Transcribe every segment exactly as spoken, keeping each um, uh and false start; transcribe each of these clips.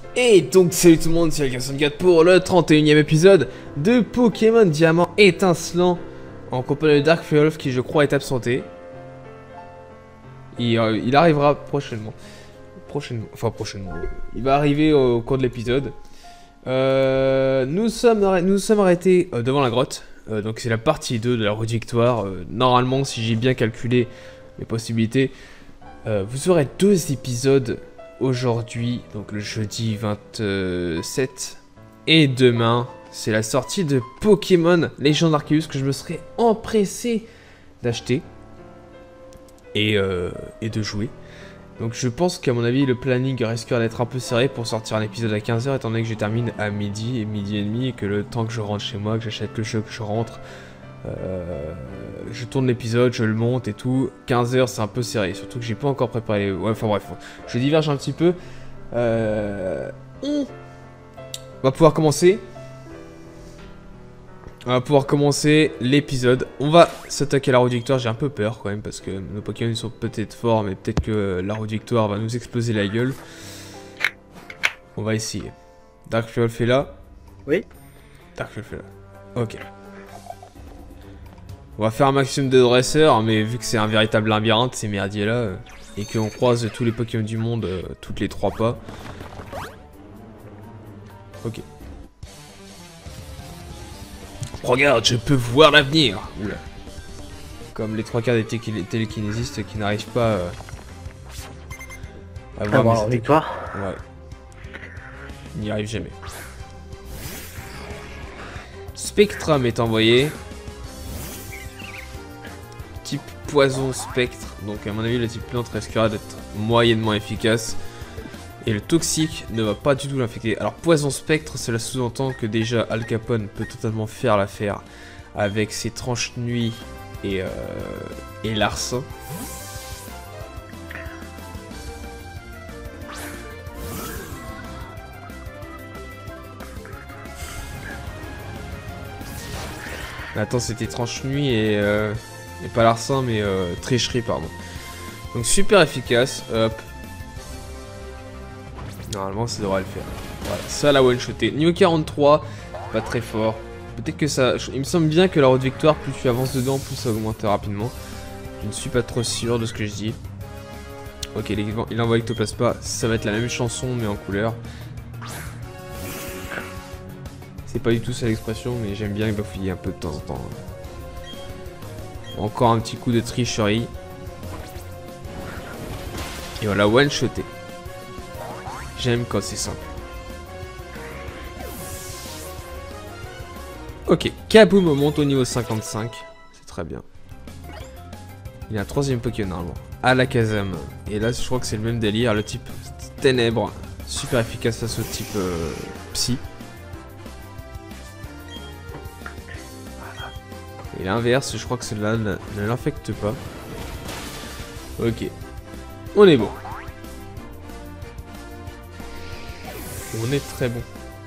Et donc salut tout le monde, c'est Alcason4 pour le trente et unième épisode de Pokémon Diamant étincelant en compagnie de Dark Fury qui je crois est absenté. Il, euh, il arrivera prochainement. Prochainement, enfin prochainement. Il va arriver au cours de l'épisode. Euh, nous sommes nous sommes arrêtés euh, devant la grotte. Euh, donc c'est la partie deux de la route victoire. Euh, normalement, si j'ai bien calculé mes possibilités, euh, vous aurez deux épisodes aujourd'hui, donc le jeudi vingt-sept, et demain, c'est la sortie de Pokémon Legend Arceus que je me serais empressé d'acheter et, euh, et de jouer. Donc je pense qu'à mon avis, le planning risquera d'être un peu serré pour sortir un épisode à quinze heures, étant donné que je termine à midi et midi et demi, et que le temps que je rentre chez moi, que j'achète le jeu, que je rentre, euh, je tourne l'épisode, je le monte et tout. quinze heures, c'est un peu serré, surtout que j'ai pas encore préparé. Ouais, enfin bref, je diverge un petit peu. Euh, on va pouvoir commencer. On va pouvoir commencer l'épisode. On va s'attaquer à la route victoire. J'ai un peu peur quand même parce que nos Pokémon sont peut-être forts, mais peut-être que la route victoire va nous exploser la gueule. On va essayer. Dark Fury est là. Oui. Dark Fury est là. Ok. On va faire un maximum de dresseurs, mais vu que c'est un véritable labyrinthe, ces merdiers là, euh, et qu'on croise tous les Pokémon du monde euh, toutes les trois pas. Ok. Regarde, je peux voir l'avenir. Oula. Comme les trois quarts des télékinésistes qui n'arrivent pas euh, à voir avoir leur victoire. Ouais. Ils n'y arrivent jamais. Spectrum est envoyé. Type poison spectre, donc à mon avis le type plante risquera d'être moyennement efficace et le toxique ne va pas du tout l'infecter. Alors poison spectre, cela sous-entend que déjà Al Capone peut totalement faire l'affaire avec ses tranches nuit et, euh, et larcin. Attends, c'était tranche nuit et... Euh... Et pas larcin, mais euh, tricherie, pardon. Donc super efficace. Hop. Normalement, ça devrait le faire. Voilà, ça l'a one-shoté. Niveau quarante-trois, pas très fort. Peut-être que ça... Il me semble bien que la route victoire, plus tu avances dedans, plus ça augmente rapidement. Je ne suis pas trop sûr de ce que je dis. Ok, il envoie Ectoplasma. Ça va être la même chanson, mais en couleur. C'est pas du tout ça l'expression, mais j'aime bien bafouiller un peu de temps en temps. Encore un petit coup de tricherie. Et voilà, one-shoté. J'aime quand c'est simple. Ok, Kaboom monte au niveau cinquante-cinq. C'est très bien. Il y a un troisième Pokémon normalement. Alakazam. Et là, je crois que c'est le même délire. Le type ténèbres. Super efficace face au type euh, psy. Et l'inverse, je crois que celle-là ne, ne l'infecte pas. Ok. On est bon. On est très bon.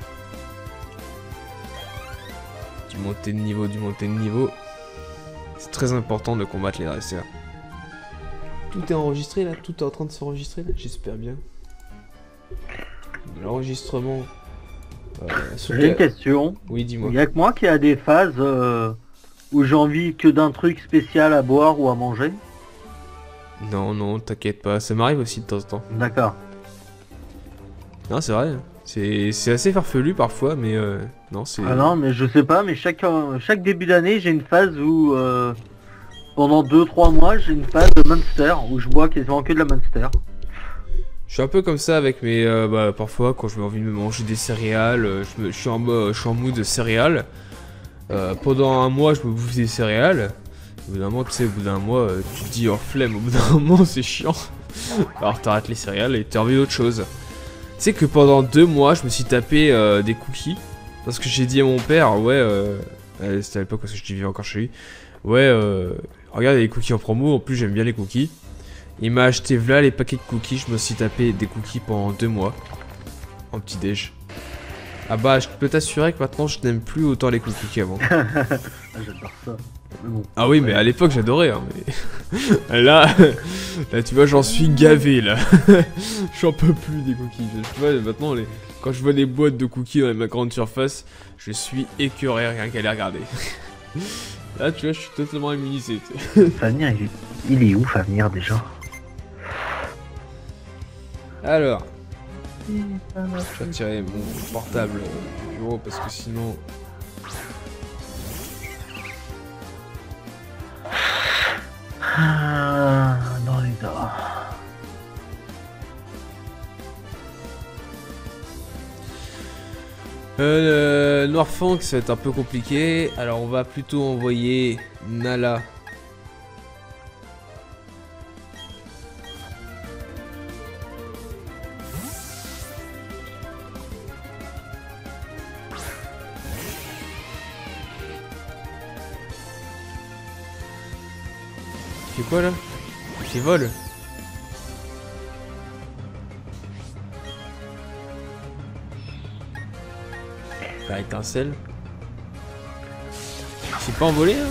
Du monter de niveau, du monter de niveau. C'est très important de combattre les dresseurs. Tout est enregistré là? Tout est en train de s'enregistrer là? J'espère bien. L'enregistrement... Euh, J'ai une question. Oui, dis-moi. Il y a que moi qui a des phases... Euh... où j'ai envie que d'un truc spécial à boire ou à manger? Non, non, t'inquiète pas, ça m'arrive aussi de temps en temps. D'accord. Non, c'est vrai, c'est assez farfelu parfois, mais euh, non, c'est... Ah non, mais je sais pas, mais chaque, euh, chaque début d'année, j'ai une phase où, euh, pendant deux trois mois, j'ai une phase de Monster, où je bois quasiment que de la Monster. Je suis un peu comme ça avec mes... Euh, bah, parfois, quand je me envie de me manger des céréales, euh, je, me, je, suis en, je suis en mood de céréales. Euh, pendant un mois, je me bouffe des céréales. Au bout d'un mois, tu sais, au bout d'un mois, euh, tu te dis oh flemme, au bout d'un moment, c'est chiant. Alors t'arrêtes les céréales et t'as envie d'autre chose. Tu sais que pendant deux mois, je me suis tapé euh, des cookies. Parce que j'ai dit à mon père, ouais, euh, c'était à l'époque parce que je vivais encore chez lui. Ouais, euh, regarde, il y a les cookies en promo, en plus j'aime bien les cookies. Il m'a acheté voilà les paquets de cookies, je me suis tapé des cookies pendant deux mois. En petit déj. Ah bah, je peux t'assurer que maintenant je n'aime plus autant les cookies qu'avant. Ah, j'adore ça. Mais bon. Ah oui, mais à l'époque j'adorais. Hein, mais... là, là, tu vois, j'en suis gavé là. J'en peux plus des cookies. Tu vois, maintenant, les... quand je vois des boîtes de cookies dans ma grande surface, je suis écœuré rien qu'à les regarder. Là, tu vois, je suis totalement immunisé. Famir, il... il est où, Famir déjà? Alors, je vais tirer mon portable du bureau parce que sinon. Ah, dans les dents. Euh, Noirfang, ça va être un peu compliqué. Alors, on va plutôt envoyer Nala. Il fait quoi là? Il fait vol. La étincelle. C'est pas envolé hein?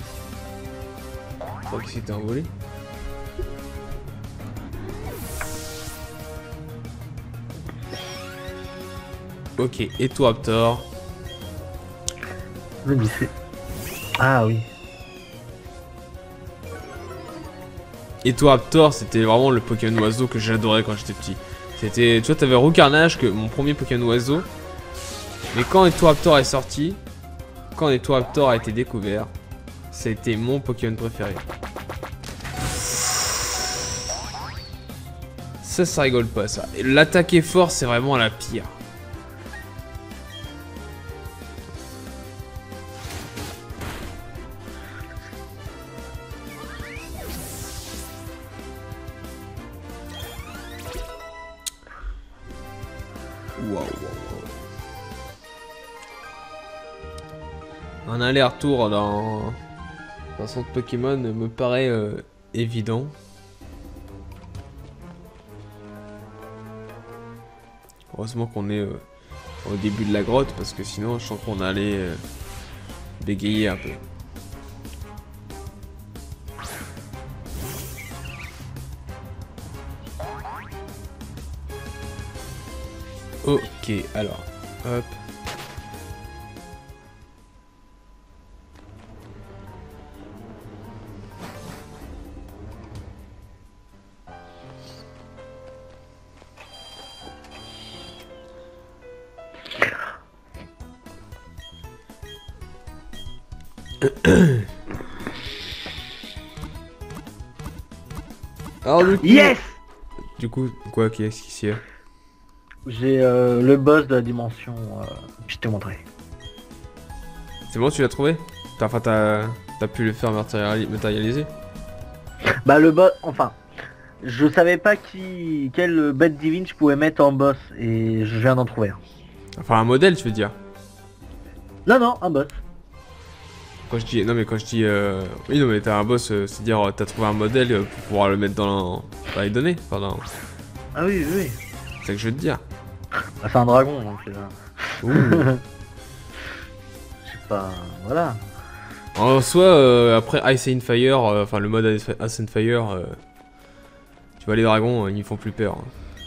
Je crois que c'était envolé. Ok, et toi Aptor? Le lycée. Ah oui. Et toi Aptor, c'était vraiment le Pokémon oiseau que j'adorais quand j'étais petit. C'était, tu vois, t'avais Roucarnage, que mon premier Pokémon oiseau. Mais quand Etoaptor est sorti, quand Etoaptor a été découvert, c'était mon Pokémon préféré. Ça, ça rigole pas ça. L'attaque est fort, c'est vraiment la pire. Waouh, waouh, waouh. Un aller-retour dans un centre Pokémon me paraît euh, évident. Heureusement qu'on est euh, au début de la grotte parce que sinon je sens qu'on allait euh, bégayer un peu. Ok, alors, hop. Alors du coup, Yes! du coup, quoi, qu'est-ce qu'il y a? J'ai euh, le boss de la dimension. Euh, je t'ai montré. C'est bon, tu l'as trouvé? T'as, enfin, t'as, t'as pu le faire matériali- matérialiser? Bah le boss, enfin, je savais pas qui, quelle bête divine je pouvais mettre en boss et je viens d'en trouver un. Enfin, un modèle, tu veux dire? Non non, un boss. Quand je dis, non mais quand je dis, euh... oui non mais t'as un boss, euh, c'est dire euh, t'as trouvé un modèle euh, pour pouvoir le mettre dans, dans les données, enfin dans... Ah oui oui. oui. C'est ça que je veux te dire. Bah, c'est un dragon donc. Euh... Ouh. Je sais pas, voilà. En soi, euh, après Ice and Fire, euh, enfin le mode Ice Ice and Fire, euh, tu vois les dragons, euh, ils me font plus peur.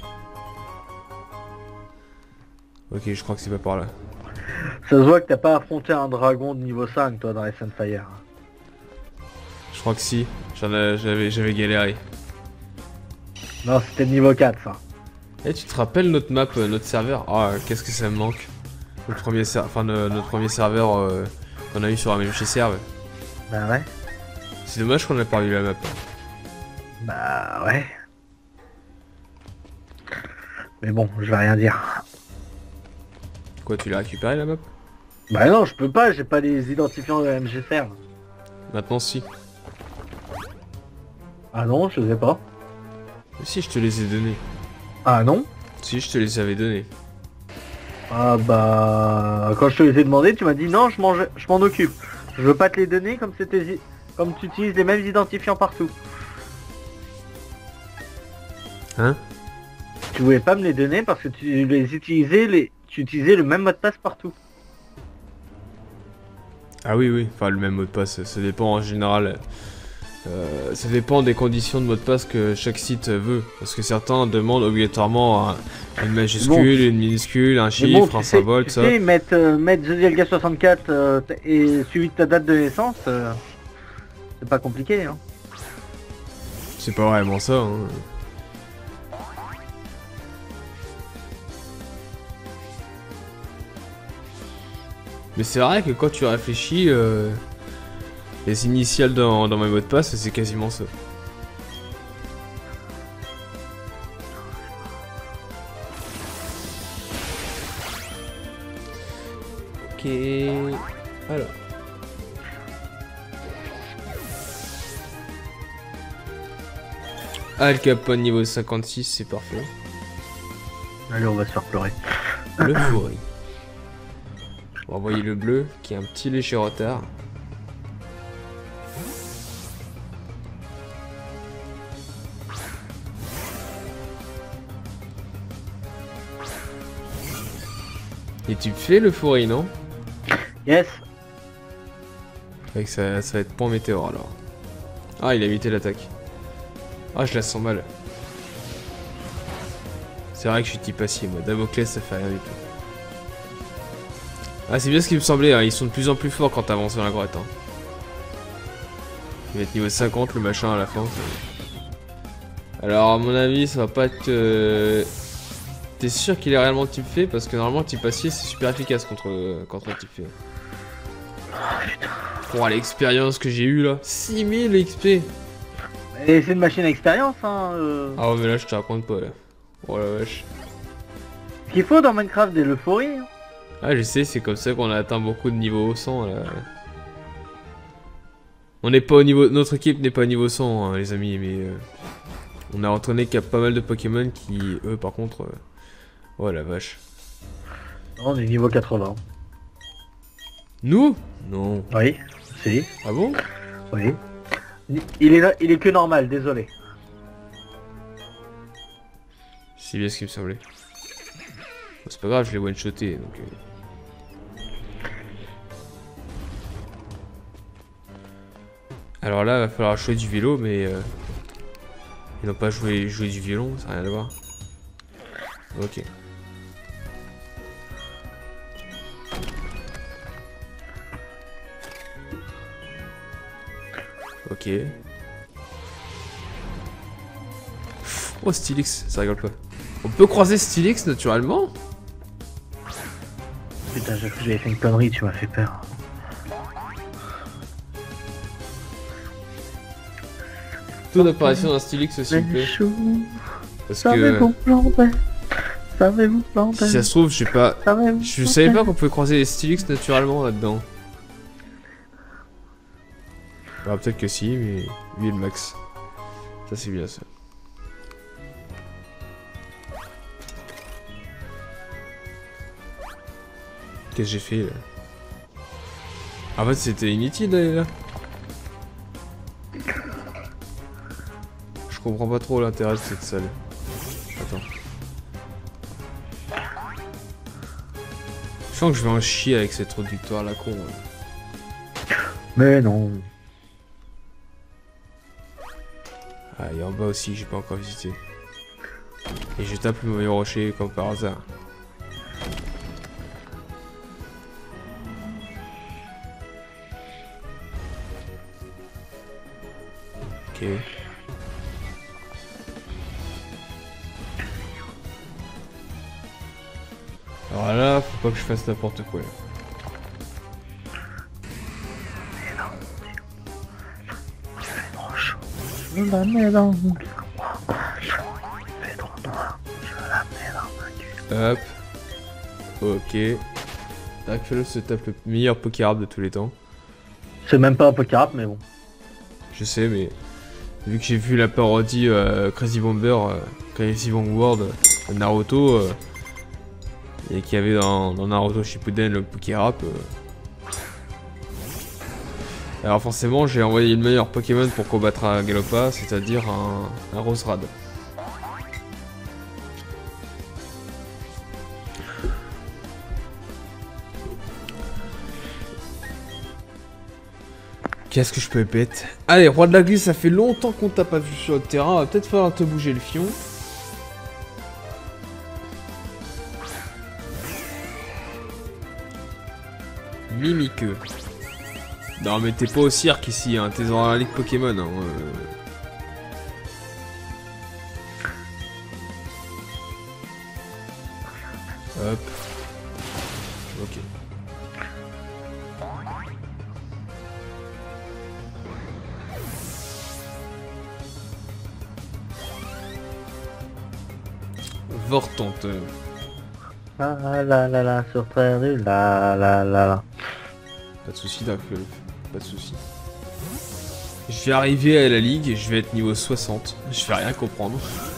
Ok, je crois que c'est pas par là. Ça se voit que t'as pas affronté un dragon de niveau cinq toi dans Ice and Fire. Je crois que si, j'en ai- j'avais j'avais galéré. Non c'était de niveau quatre ça. Eh, tu te rappelles notre map, euh, notre serveur? Ah, qu'est-ce que ça me manque. Notre premier, ser enfin, no- notre premier serveur euh, qu'on a eu sur un M G Serve. Bah ouais. C'est dommage qu'on ait pas eu la map. Bah ouais. Mais bon, je vais rien dire. Quoi, tu l'as récupéré la map? Bah non, je peux pas, j'ai pas les identifiants de M G Serve. Maintenant si. Ah non, je sais pas. Mais si, je te les ai donnés. Ah non. Si, je te les avais donnés. Ah bah quand je te les ai demandé, tu m'as dit non, je m'en je m'en occupe. Je veux pas te les donner comme c'était comme tu utilises les mêmes identifiants partout. Hein? Tu voulais pas me les donner parce que tu les utilisais les tu utilisais le même mot de passe partout. Ah oui, oui, enfin le même mot de passe, ça dépend en général. Euh, ça dépend des conditions de mot de passe que chaque site veut. Parce que certains demandent obligatoirement un- une majuscule, Bon, une minuscule, un Mais chiffre, bon, tu un sais, symbole, tu tout ça. sais, mettre, euh, mettre The Zelga soixante-quatre euh, et suivi de ta date de naissance, euh, c'est pas compliqué. Hein. C'est pas vraiment ça. Hein. Mais c'est vrai que quand tu réfléchis, euh, les initiales dans, dans mes mots de passe, c'est quasiment ça. Ok. Alors. Al Capone niveau cinquante-six, c'est parfait. Allez, on va se faire pleurer. Le fourri. On va envoyer le bleu qui a un petit léger retard. Et tu fais le fourri, non? Yes. Avec ça, ça va être point météore alors. Ah, il a évité l'attaque. Ah, je la sens mal. C'est vrai que je suis type acier, moi. Damoclès, ça fait rien du tout. Ah, c'est bien ce qui me semblait, hein. Ils sont de plus en plus forts quand t'avances dans la grotte. Hein. Il va être niveau cinquante, le machin à la fin. Alors, à mon avis, ça va pas être... Euh... T'es sûr qu'il est réellement type fait? Parce que normalement, type acier, c'est super efficace contre, contre un type fait. Oh, putain. Pour l'expérience que j'ai eue là. six mille X P. Et c'est une machine à expérience, hein. Euh... Ah ouais, mais là, je te raconte pas, là. Oh la vache. Ce qu'il faut dans Minecraft, c'est l'euphorie. Hein. Ah, je sais, c'est comme ça qu'on a atteint beaucoup de niveau cent, là. On n'est pas au niveau... Notre équipe n'est pas au niveau cent, hein, les amis, mais... Euh... On a entraîné qu'il y a pas mal de Pokémon qui, eux, par contre... Euh... Oh la vache. Non, on est niveau quatre-vingts. Nous? Non. Oui, si, Ah bon? oui. Il est, là, il est que normal, désolé. C'est bien ce qui me semblait. Bon, c'est pas grave, je l'ai one-shoté, donc... Euh... Alors là, il va falloir jouer du vélo, mais... Euh... Et non pas jouer, jouer du violon, ça n'a rien à voir. Ok. Ok. Oh, Stylix, ça rigole pas. On peut croiser Stylix naturellement? Putain, j'ai cru que j'avais fait une connerie, tu m'as fait peur. Taux d'apparition d'un Stylix s'il vous plaît. Parce que Savez-vous planter? Savez-vous planter? si ça se trouve, je sais pas. Savez-vous Je planter? savais pas qu'on pouvait croiser les Stylix naturellement là-dedans. Alors peut-être que si, mais lui le max. Ça c'est bien ça. Qu'est-ce que j'ai fait là? En fait c'était inutile d'aller là. Je comprends pas trop l'intérêt de cette salle. Attends. Je sens que je vais en chier avec cette route victoire la con. Là. Mais non. Ah, et en bas aussi, j'ai pas encore visité. Et je tape le mauvais rocher comme par hasard. Ok. Alors là, faut pas que je fasse n'importe quoi. Là. Je veux la mets dans mon il fait trop noir. Je veux la mets dans ma gueule. Hop. Ok. Aquelo se tape le meilleur Pokérap de tous les temps. C'est même pas un Pokérap, mais bon. Je sais, mais vu que j'ai vu la parodie euh, Crazy Bomber, euh, Crazy Bomb World de Naruto, euh, et qu'il y avait dans, dans Naruto Shippuden le Pokérap. Euh... Alors forcément, j'ai envoyé le meilleur Pokémon pour combattre un Galopa, c'est-à-dire un, un Roserad. Qu'est-ce que je peux bête? Allez, roi de la glisse, ça fait longtemps qu'on t'a pas vu sur le terrain. Va peut-être falloir te bouger le fion. Mimiqueux. Non mais t'es pas au cirque ici, hein. T'es dans la ligue Pokémon. Hein. Euh... Hop. Ok. Vortante. Ah la la la, sur terre du la la la la. Pas de soucis, Dark Wolf. Pas de soucis. Je vais arriver à la ligue et je vais être niveau soixante. Je vais rien comprendre.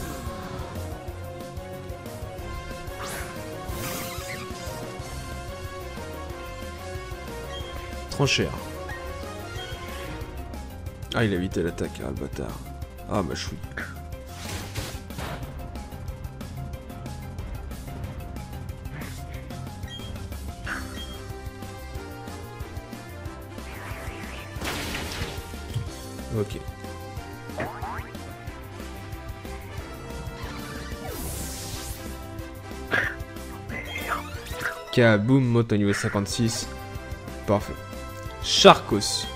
Trop cher. Ah, il a évité l'attaque, ah, le bâtard. Ah, ma chouille. Ok. Kaboom, moto niveau cinquante-six. Parfait. Charcos.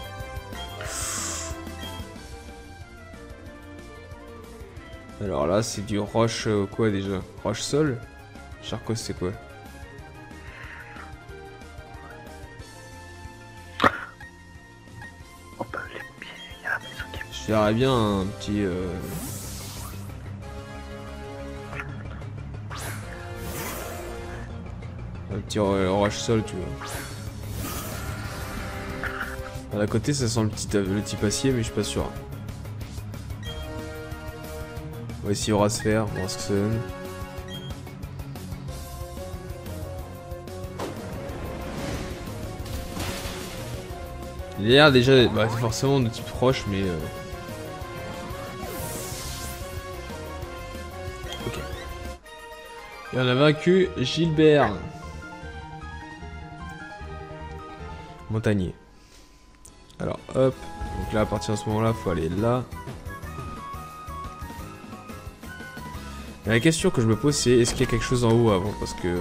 Alors là, c'est du roche euh, quoi déjà? Roche sol? Charcos, c'est quoi? Je verrais bien un petit... Euh... Un petit roche sol, tu vois. À côté, ça sent le petit, le petit passier, mais je suis pas sûr. On va essayer aura sphère, on va voir ce que ça donne. Il a l'air déjà, bah, forcément de type roche, mais... Euh... Ok. Et on a vaincu Gilbert. Montagnier. Alors hop, donc là à partir de ce moment là faut aller là. Et la question que je me pose c'est est-ce qu'il y a quelque chose en haut avant parce que...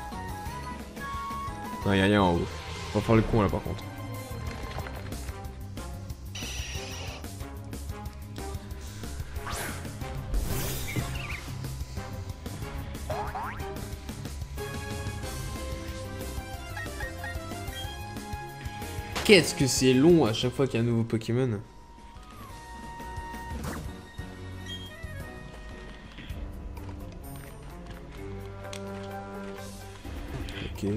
Non il n'y a rien en haut. On va faire le con là par contre. Qu'est-ce que c'est long à chaque fois qu'il y a un nouveau Pokémon. Ok.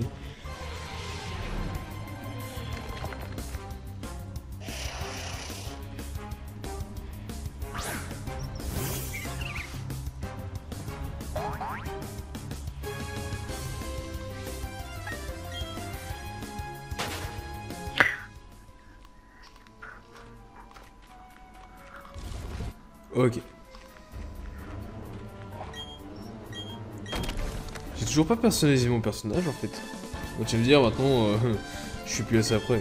Ok. J'ai toujours pas personnalisé mon personnage en fait. Donc tu vas me dire maintenant, euh, je suis plus assez après.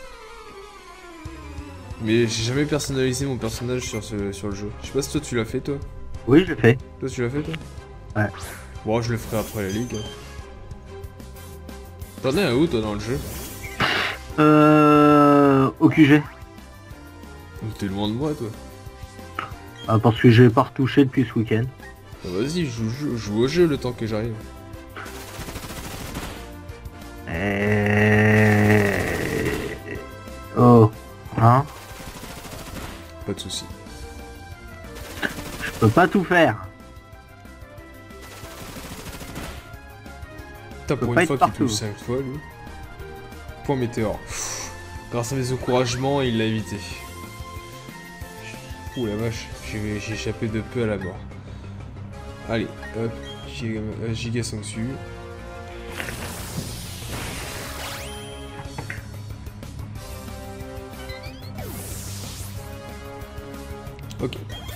Mais j'ai jamais personnalisé mon personnage sur, ce, sur le jeu. Je sais pas si toi tu l'as fait toi. Oui, je l'ai fait. Toi tu l'as fait toi. Ouais. Bon, je le ferai après la ligue. T'en es à où toi dans le jeu? Euh... Au Q G. T'es loin de moi toi. Ah, parce que j'ai pas retouché depuis ce week-end. Bah, vas-y, joue, joue, joue au jeu le temps que j'arrive. Et... Oh. Hein? Pas de soucis. Je peux pas tout faire. Putain, pour pas une fois être qu'il touche cinq fois lui. Point météore. Pff, grâce à mes encouragements, il l'a évité. Ouh la vache, j'ai échappé de peu à la mort. Allez, hop, giga, euh, giga Sangsu. Ok.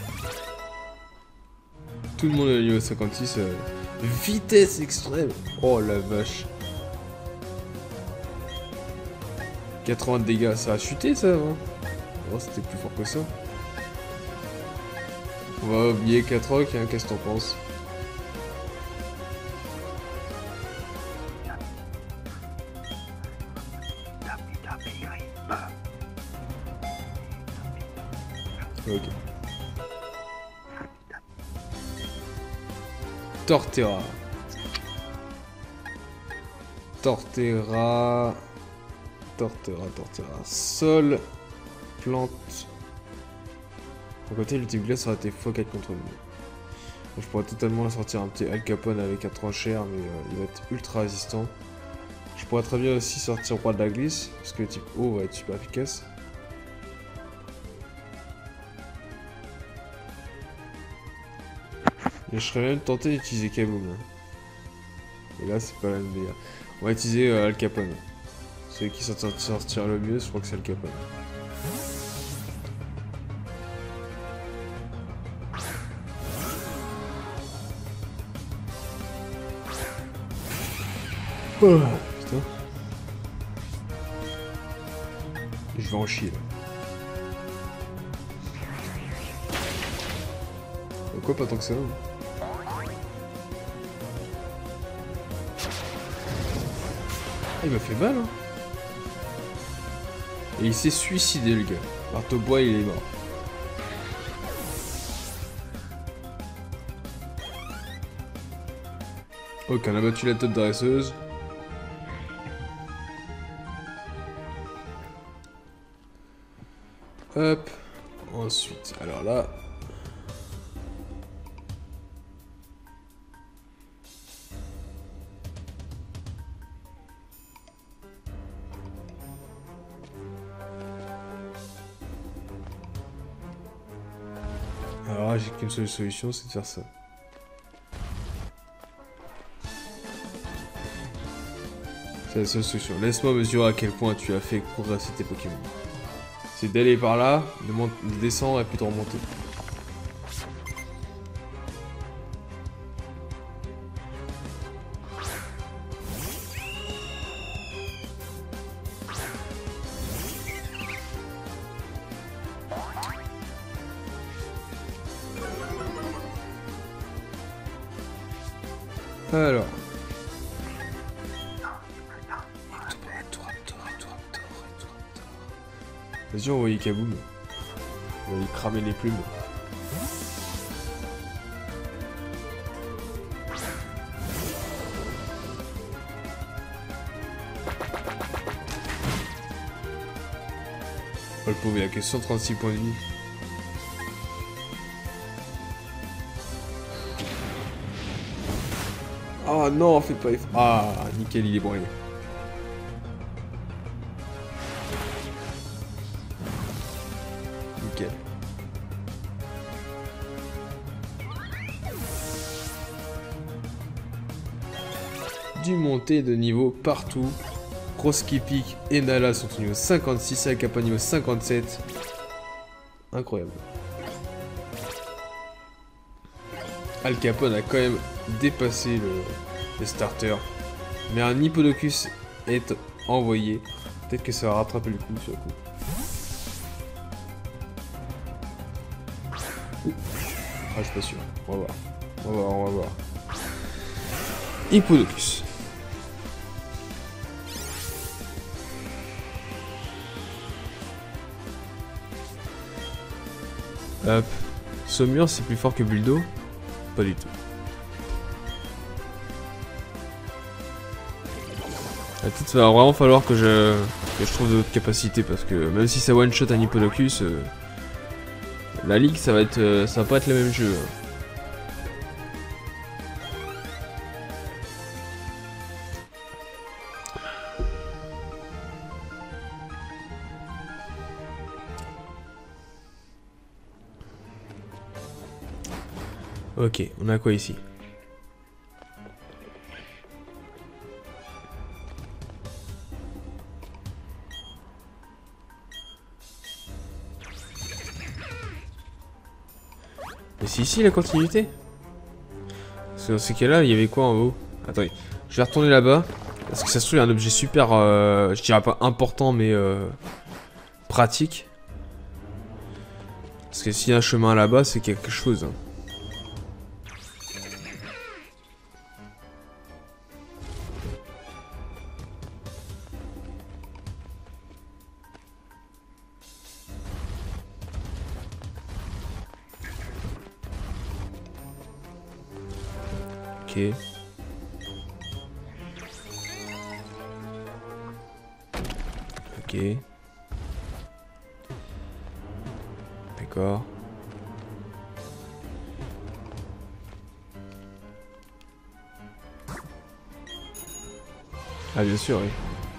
Tout le monde est niveau cinquante-six. Euh... Vitesse extrême. Oh la vache. quatre-vingts de dégâts, ça a chuté ça hein. Oh, c'était plus fort que ça. On va oublier quatre rocs, hein, qu'est-ce que t'en penses? Ok. Torterra. Torterra. Torterra, Torterra. Sol. Plante. À côté, l'ultime glace aurait été fois quatre contre lui. Je pourrais totalement sortir un petit Al Capone avec un tranchère, mais euh, il va être ultra résistant. Je pourrais très bien aussi sortir Roi de la Glisse, parce que le type O va être super efficace. Et je serais même tenté d'utiliser Kaboom. Et là, c'est pas la même délire. On va utiliser euh, Al Capone. Celui qui sortira sortir le mieux, je crois que c'est Al Capone. Oh, putain. Je vais en chier là. Pourquoi pas tant que ça? Ah, il m'a fait mal, hein. Et il s'est suicidé, le gars. Marteau bois, il est mort. Ok, on a battu la top dresseuse. Hop. Ensuite, alors là... Alors là, j'ai qu'une seule solution, c'est de faire ça. C'est la seule solution. Laisse-moi mesurer à quel point tu as fait progresser tes Pokémon. C'est d'aller par là, de, de descendre et puis de remonter. Alors. Vas-y, on va y Kaboom. On va y cramer les plumes. Oh le pauvre, il a que cent trente-six points de vie. Oh non, fais pas effort. Ah, nickel, il est broyé. Nickel. Du montée de niveau partout. Roskipik et Nala sont au niveau cinquante-six, Al Capone niveau cinquante-sept. Incroyable. Al Capone a quand même dépassé le, le starter. Mais un Hippodocus est envoyé. Peut-être que ça va rattraper le coup sur le coup. Ouh. Ah, je suis pas sûr. On va voir. On va voir, on va voir. Hippodocus. Hop. Saumur, c'est plus fort que Buldo? Pas du tout. Il va vraiment falloir que je, que je trouve d'autres capacités parce que même si ça one shot un Hippodocus, euh, la ligue ça va être, euh, ça va pas être le même jeu. Ok, on a quoi ici? Mais c'est ici la continuité? Parce que dans ces cas-là, il y avait quoi en haut? Attendez, je vais retourner là-bas. Parce que ça se trouve, il y a un objet super, euh, je dirais pas important, mais euh, pratique. Parce que s'il y a un chemin là-bas, c'est quelque chose. Hein. Ok. Ok. D'accord. Ah bien sûr, oui.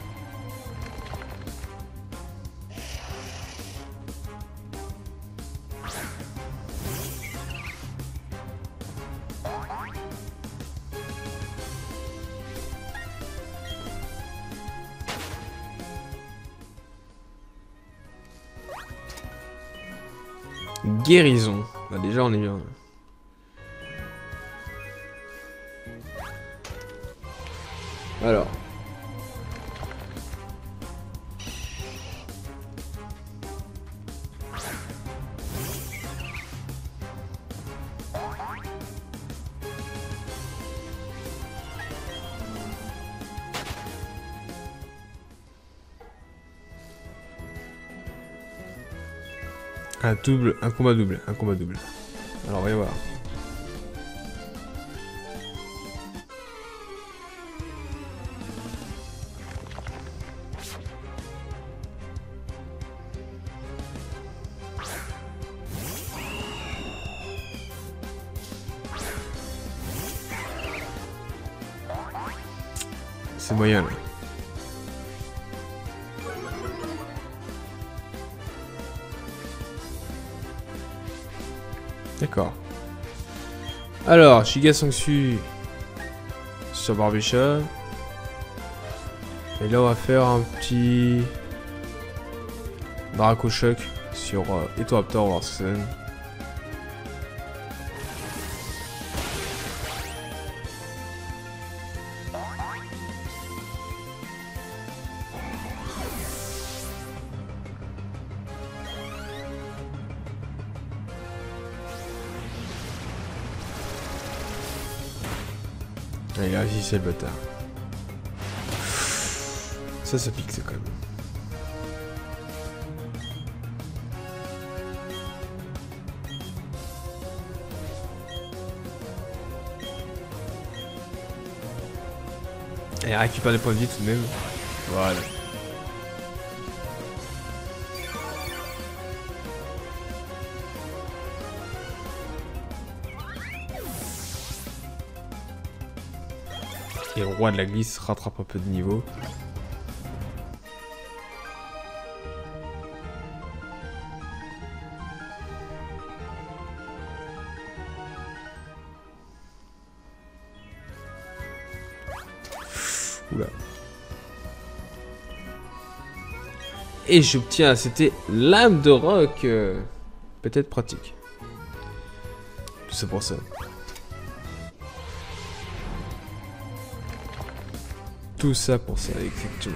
Guérison. Bah déjà on est bien. Alors. Un double, un combat double, un combat double. Alors voyons voir. C'est moyen là. D'accord. Alors, Shiga Sangsu sur Barbicha. Et là, on va faire un petit Draco Choc sur euh, Etoaptor Warson. Allez, là, si c'est le bâtard. Ça, ça pique, c'est quand même. Allez, récupère des points de vie tout de même. Voilà. Et le roi de la glisse rattrape un peu de niveau. Oula. Et j'obtiens, c'était lame de roc. Euh, Peut-être pratique. Tout ça pour ça. Tout ça pour ça, exactement.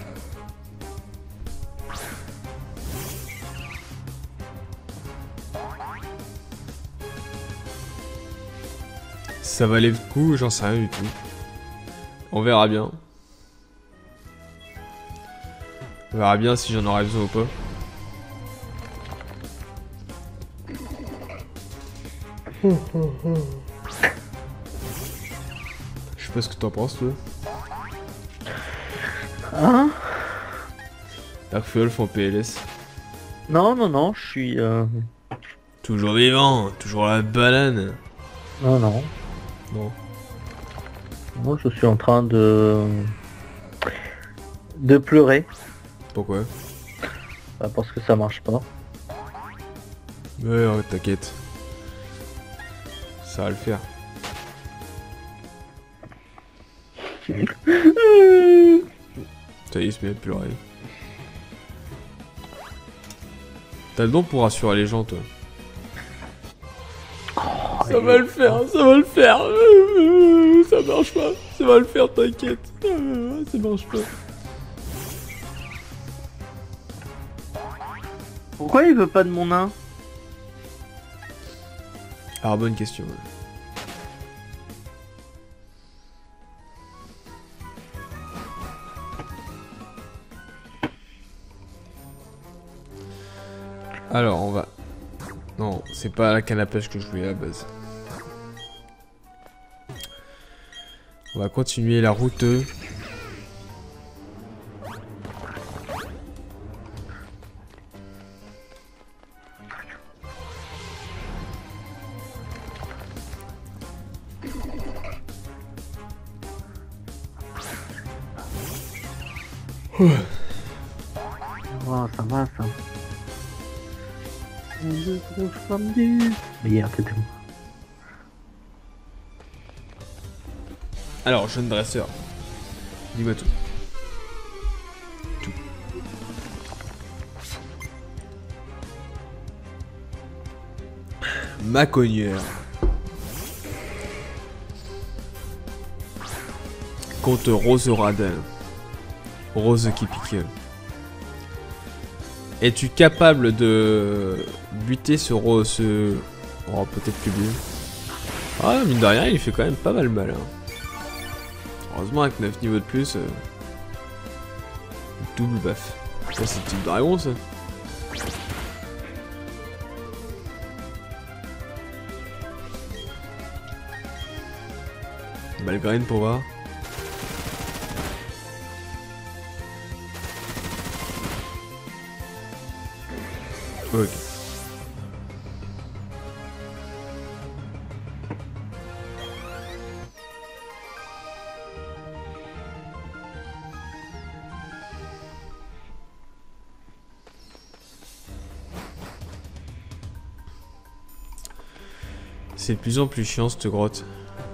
Ça valait le coup, j'en sais rien du tout. On verra bien. On verra bien si j'en aurai besoin ou pas. Je sais pas ce que t'en penses, toi. Hein? Darkfulf en P L S. Non, non, non, je suis... Euh... Toujours vivant, toujours la banane. Non, non. Non. Moi, je suis en train de... de pleurer. Pourquoi? Bah, parce que ça marche pas. Ouais, ouais, t'inquiète. Ça va le faire. Ça y est, il se met à pleurer. T'as le don pour rassurer les gens, toi. Oh, Ça va le faire, ça va le faire. Ça marche pas. Ça va le faire, t'inquiète. Ça marche pas. Pourquoi il veut pas de mon nain? Alors, bonne question. Ouais. Alors, on va... Non, c'est pas la canne à pêche que je voulais à la base. On va continuer la route. Oh, ça va, ça. Merde, c'était bon. Alors, jeune dresseur. Dis-moi tout. Tout. Ma cogneur. Comte Rose Radin. Rose qui pique. Es-tu capable de buter ce rose... Ce... Oh, peut-être plus bien. Ah, mine de rien, il fait quand même pas mal mal. Hein. Heureusement, avec neuf niveaux de plus... Euh... Double baf. Ça, c'est le type dragon, ça. Balgraine pour voir. Ok. C'est de plus en plus chiant cette grotte.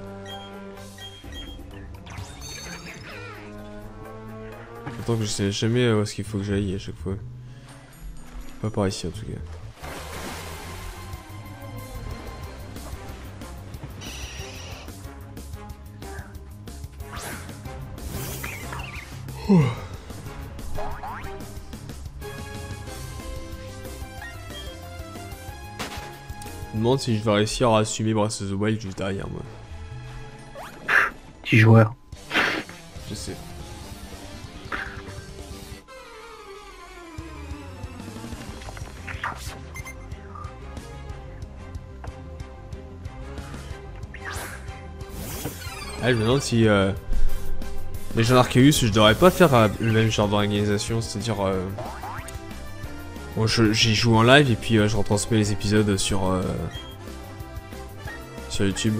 Autant que je sais jamais où est-ce qu'il faut que j'aille à chaque fois. Pas par ici en tout cas. Ouh. Je me demande si je vais réussir à assumer Breath of the Wild juste derrière moi. Petit joueur. Je sais. Ah, je me demande si euh, les gens d'Arceus, je devrais pas faire euh, le même genre d'organisation, c'est-à-dire euh, bon, j'y joue en live et puis euh, je retransmets les épisodes sur euh, sur YouTube.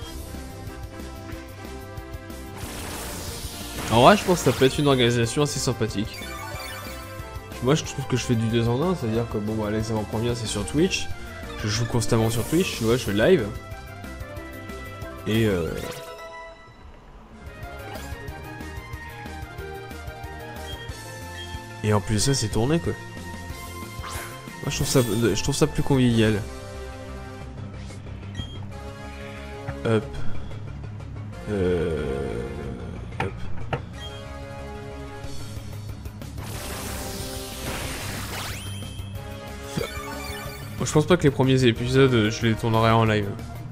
En vrai, je pense que ça peut être une organisation assez sympathique. Moi, je trouve que je fais du deux en un, c'est-à-dire que bon, bah, les avant-premières c'est sur Twitch, je joue constamment sur Twitch, tu vois, je fais live et euh, Et en plus de ça, c'est tourné quoi. Moi je trouve ça, je trouve ça plus convivial. Hop. Euh... Hop. Moi je pense pas que les premiers épisodes, je les tournerai en live.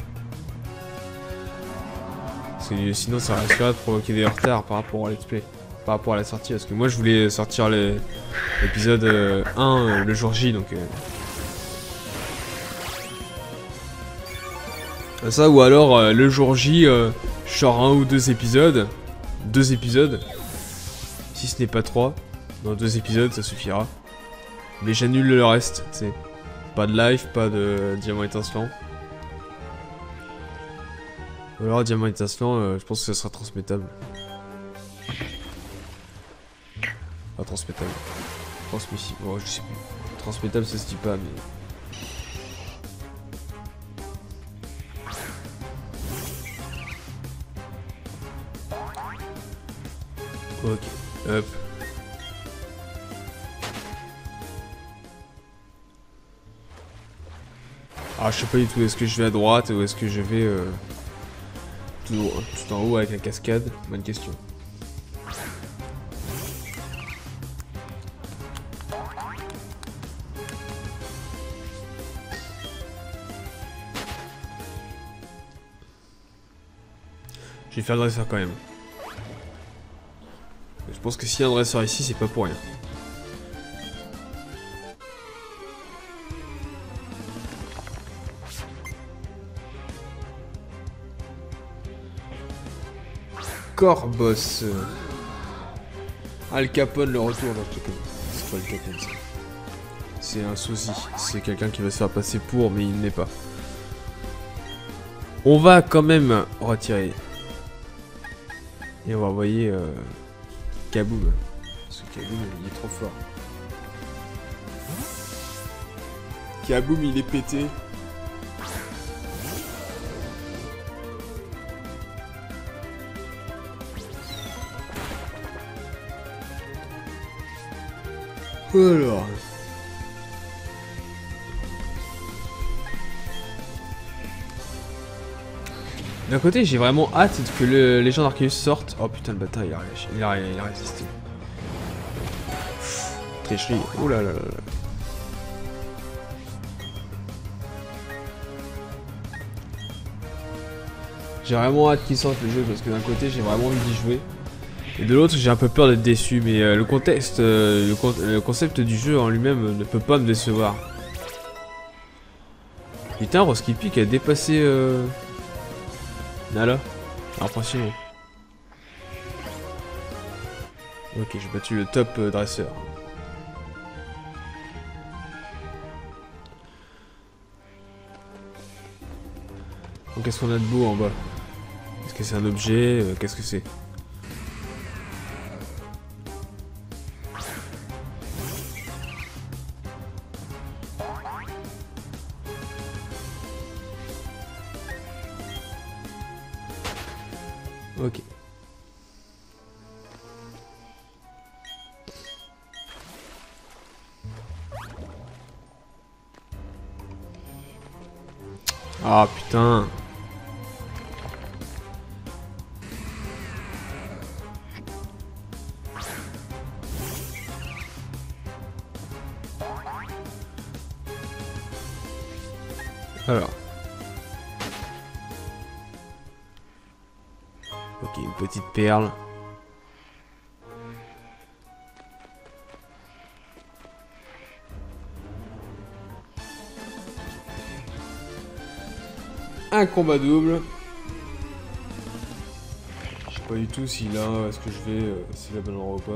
Parce que sinon ça risquerait de provoquer des retards par rapport à let's play. Par rapport à la sortie, parce que moi je voulais sortir l'épisode euh, un euh, le jour J, donc... Euh... Ça, ou alors euh, le jour J, euh, je sors un ou deux épisodes, deux épisodes, si ce n'est pas trois, dans deux épisodes ça suffira. Mais j'annule le reste, tu sais. Pas de live, pas de diamant étincelant. Ou alors diamant étincelant, euh, je pense que ça sera transmettable. Pas transmettable. Transmissible. Oh, je sais plus. Transmettable, ça se dit pas, mais. Ok. Hop. Ah, je sais pas du tout. Est-ce que je vais à droite ou est-ce que je vais euh, tout, tout en haut avec la cascade? Bonne question. Je vais faire le dresseur quand même. Je pense que s'il y a un dresseur ici, c'est pas pour rien. Corboss. Al Capone, le retour. Non, je te connais. C'est pas Al Capone, ça. C'est un sosie. C'est quelqu'un qui va se faire passer pour, mais il n'est pas. On va quand même retirer. Et on va envoyer euh, Kaboom. Parce que Kaboom, il est trop fort. Kaboom, il est pété. Alors. D'un côté, j'ai vraiment hâte que le Légende Arceus sorte. Oh putain, le bâtard, il a, il a, il a résisté. Tricherie. Oh là là là là. J'ai vraiment hâte qu'il sorte le jeu parce que d'un côté, j'ai vraiment envie d'y jouer. Et de l'autre, j'ai un peu peur d'être déçu, mais euh, le contexte, euh, le, con le concept du jeu en lui-même ne peut pas me décevoir. Putain, Roskipi a dépassé euh... Nala. Impressionnant. Ok, j'ai battu le top euh, dresseur. Donc qu'est-ce qu'on a de beau en bas? Est-ce que c'est un objet? euh, Qu'est-ce que c'est? Ok. Ah putain. Alors. Ok, une petite perle. Un combat double. Je sais pas du tout si là, est-ce que je vais, euh, c'est la bonne endroit ou pas.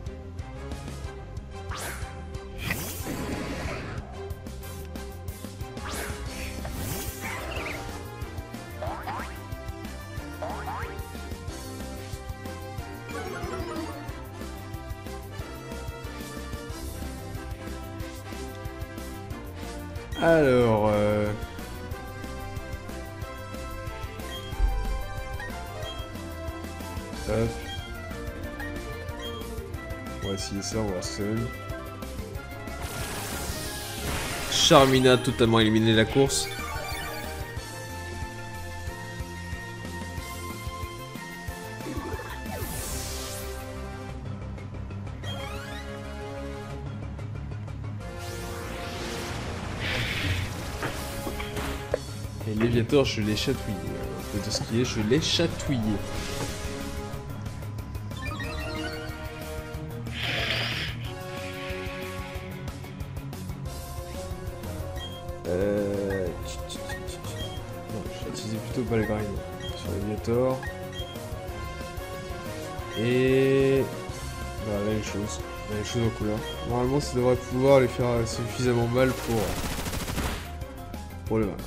Alors, euh... Hop. On va essayer ça, on va voir seul. Charmina a totalement éliminé la course. Et Léviator, je l'ai chatouillé. On peut dire ce qu'il est, je l'ai chatouillé. Euh... Non, je vais utiliser plutôt Balgrine sur Léviator. Et... Voilà, la même chose. La même chose en couleur. Normalement, ça devrait pouvoir lui faire suffisamment mal pour... pour le vaincre.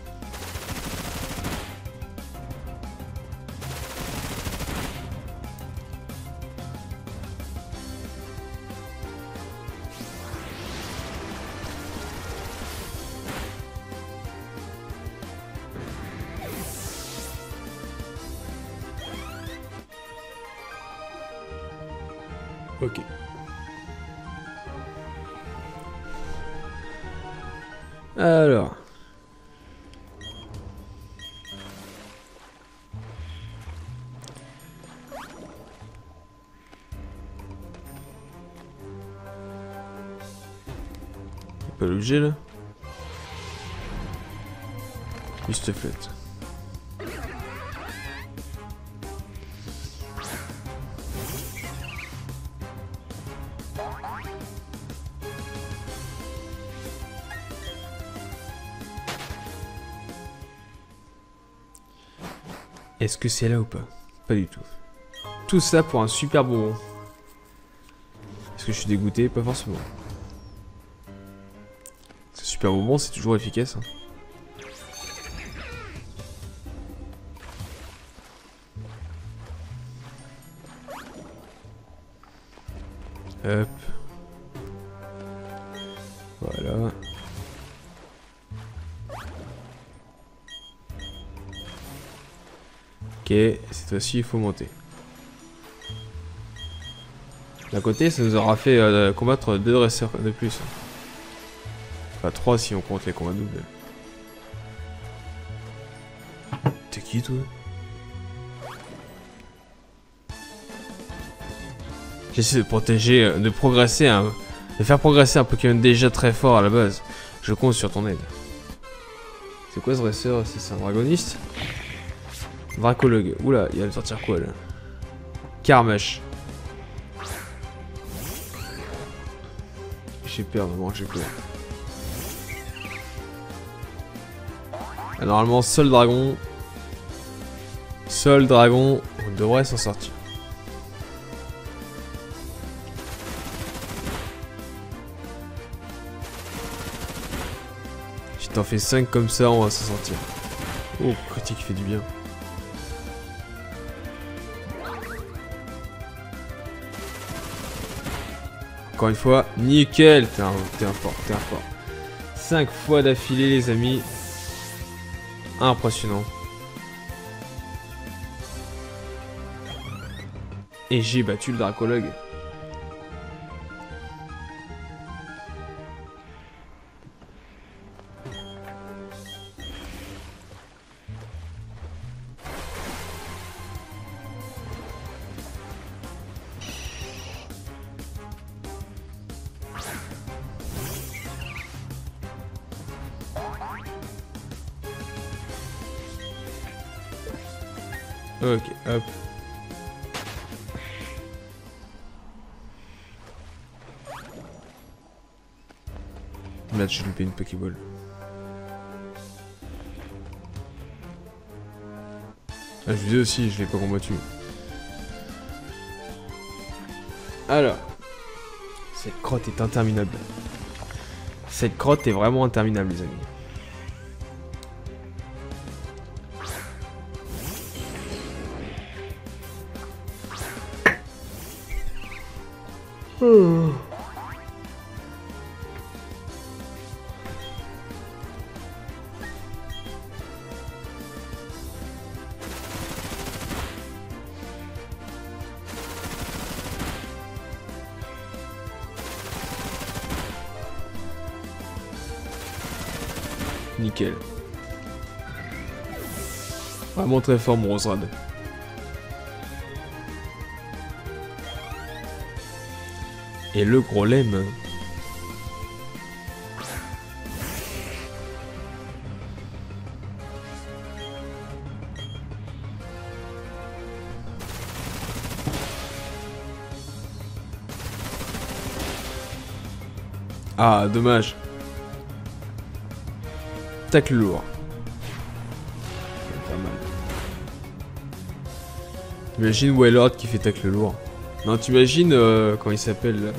Ok. Alors. Y'a pas l'objet là? Juste flette. Est-ce que c'est là ou pas? Pas du tout. Tout ça pour un super bonbon. Est-ce que je suis dégoûté? Pas forcément. Ce super bonbon, c'est toujours efficace. Hein. Hop. Voilà. Ok, cette fois-ci il faut monter. D'un côté, ça nous aura fait euh, combattre deux dresseurs de plus. Enfin, trois si on compte les combats doubles. T'es qui toi? J'essaie de protéger, de progresser, un, de faire progresser un Pokémon déjà très fort à la base. Je compte sur ton aide. C'est quoi ce dresseur? C'est un dragoniste? Dracologue. Oula, il va me sortir quoi là? Carmash. J'ai peur, vraiment, j'ai peur. Ah, normalement, seul dragon. Seul dragon, on devrait s'en sortir. Si t'en fais cinq comme ça, on va s'en sortir. Oh, critique fait du bien. Encore une fois, nickel. T'es un, t'es un fort, t'es un fort. cinq fois d'affilée, les amis. Impressionnant. Et j'ai battu le Dracologue. Ok, hop. Merde, j'ai loupé une Pokéball. Ah, je disais aussi, je l'ai pas combattu. Alors. Cette crotte est interminable. Cette crotte est vraiment interminable, les amis. Oh. Nickel. Vraiment très fort mon Roserade. Et le gros lemme. Ah, dommage. Tacle lourd. Pas mal. Imagine Wailord qui fait tacle lourd. Non, t'imagines euh, comment il s'appelle le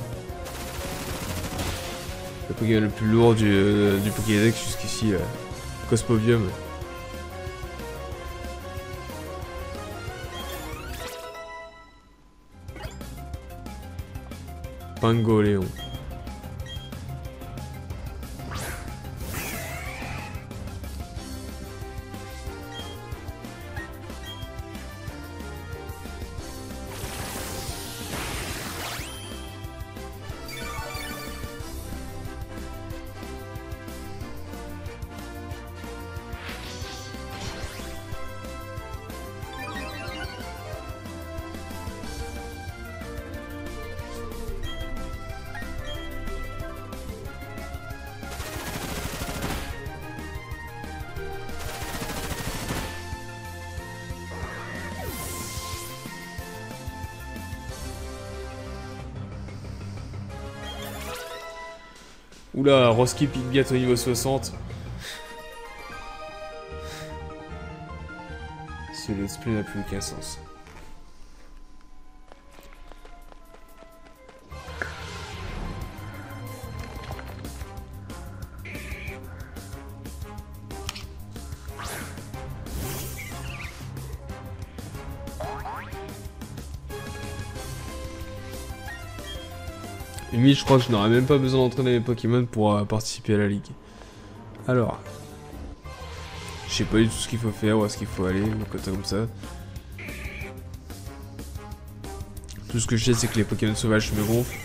Pokémon le plus lourd du, euh, du Pokédex jusqu'ici, euh, Cosmovium. Pangoléon. Oula, Roski pique bientôt au niveau soixante. Ce let's play n'a plus aucun sens. Limite, je crois que je n'aurais même pas besoin d'entraîner mes Pokémon pour euh, participer à la ligue. Alors, je sais pas du tout ce qu'il faut faire, où est-ce qu'il faut aller, donc comme ça. Tout ce que je sais, c'est que les Pokémon sauvages me gonflent.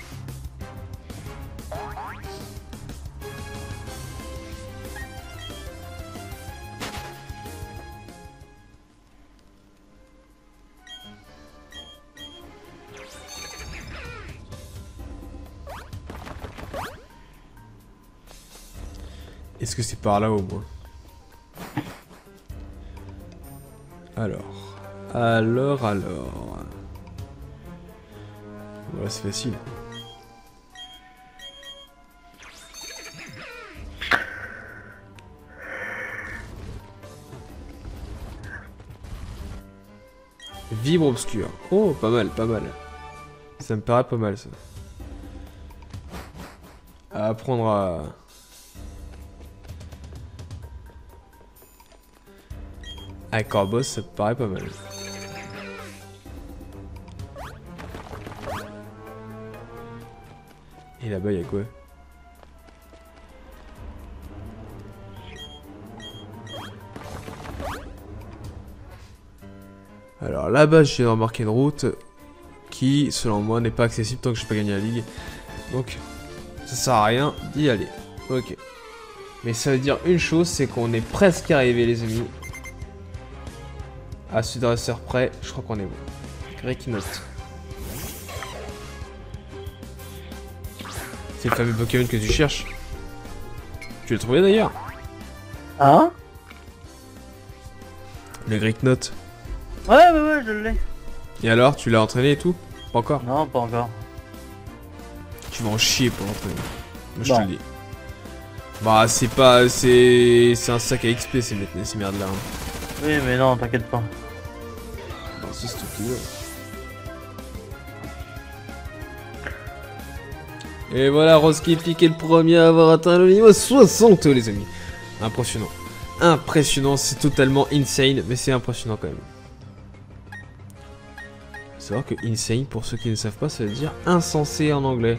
Est-ce que c'est par là au moins? Alors, alors, alors... Voilà, c'est facile. Vibre obscur. Oh, pas mal, pas mal. Ça me paraît pas mal, ça. À apprendre à... Avec Corbos, ça me paraît pas mal. Et là-bas, il y a quoi? Alors là-bas, j'ai remarqué une route qui, selon moi, n'est pas accessible tant que j'ai pas gagné la ligue. Donc, ça sert à rien d'y aller. Ok. Mais ça veut dire une chose, c'est qu'on est presque arrivé, les amis. À Sud-Racer près, je crois qu'on est bon. Great Note. C'est le fameux Pokémon que tu cherches. Tu l'as trouvé d'ailleurs? Hein? Le Great Note. Ouais, ouais, ouais, je l'ai. Et alors, tu l'as entraîné et tout? Pas encore? Non, pas encore. Tu vas en chier pour l'entraîner. Moi, je Bon. te le dis. Bah, c'est pas... C'est c'est un sac à X P, ces, ces merdes-là. Hein. Oui, mais non, t'inquiète pas. Bah, si, c'est tout ce que tu veux. Et voilà, Roski Pique est le premier à avoir atteint le niveau soixante, les amis. Impressionnant. Impressionnant, c'est totalement insane, mais c'est impressionnant quand même. C'est vrai que insane, pour ceux qui ne savent pas, ça veut dire insensé en anglais.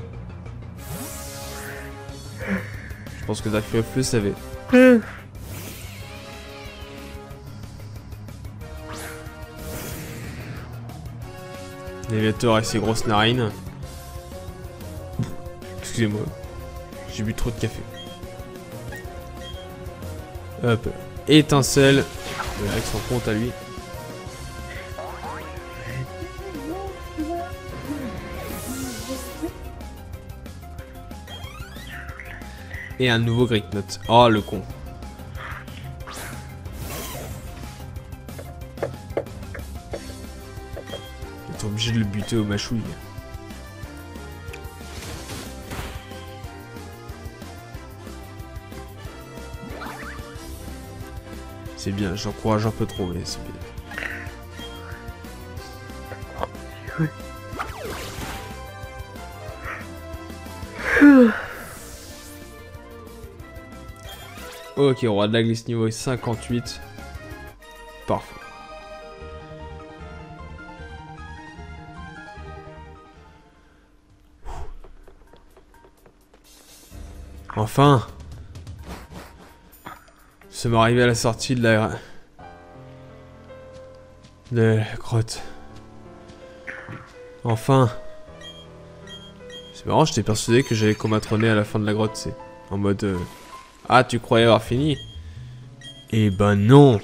Je pense que Dark Fury le savait. Léviator et ses grosses narines. Excusez-moi, j'ai bu trop de café. Hop, étincelle. Avec son compte à lui. Et un nouveau Great Note. Oh le con. T'es obligé de le buter au machouille. C'est bien, j'encourage un peu trop, mais c'est bien. Ok, roi de la glisse niveau cinquante-huit. Parfait. Enfin! Ça m'est arrivé à la sortie de la... de la grotte. Enfin! C'est marrant, j'étais persuadé que j'allais combatronner à la fin de la grotte, c'est en mode... Euh... Ah, tu croyais avoir fini? Eh ben non!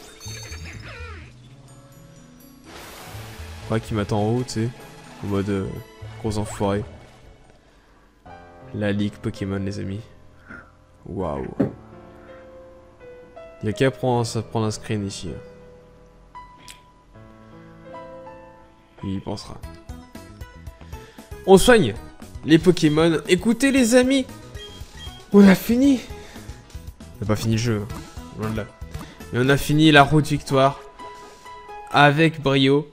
Je crois qu'il m'attend en haut, tu sais. En mode... Euh... gros enfoiré. La ligue Pokémon, les amis. Waouh! Il n'y a qu'à prendre, prendre un screen ici. Il y pensera. On soigne les Pokémon. Écoutez les amis, On a fini. On n'a pas fini le jeu. Loin de là. Mais on a fini la route victoire. Avec brio.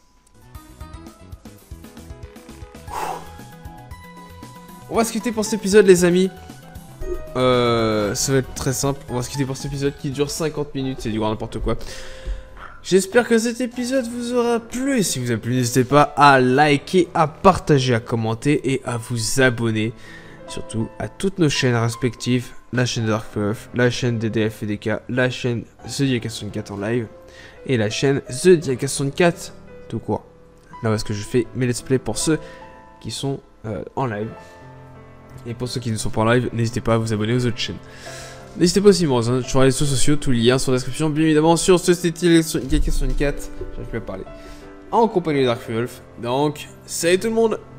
On va se quitter pour cet épisode, les amis. Euh, ça va être très simple. On va se quitter pour cet épisode qui dure cinquante minutes. C'est du grand n'importe quoi. J'espère que cet épisode vous aura plu. Si vous avez plu, n'hésitez pas à liker, à partager, à commenter et à vous abonner. Surtout à toutes nos chaînes respectives. La chaîne de Darkpuff, la chaîne D D F et D K, la chaîne The Diaka soixante-quatre en live. Et la chaîne The Diaka soixante-quatre tout court. Là où est-ce que je fais mes let's play pour ceux qui sont euh, en live. Et pour ceux qui ne sont pas en live, n'hésitez pas à vous abonner aux autres chaînes. N'hésitez pas aussi à me rejoindre sur les réseaux sociaux, tous les liens sont dans la description, bien évidemment sur ce site Diaka soixante-quatre, j'arrive plus à parler, en compagnie de Darkpuff. Donc, salut tout le monde!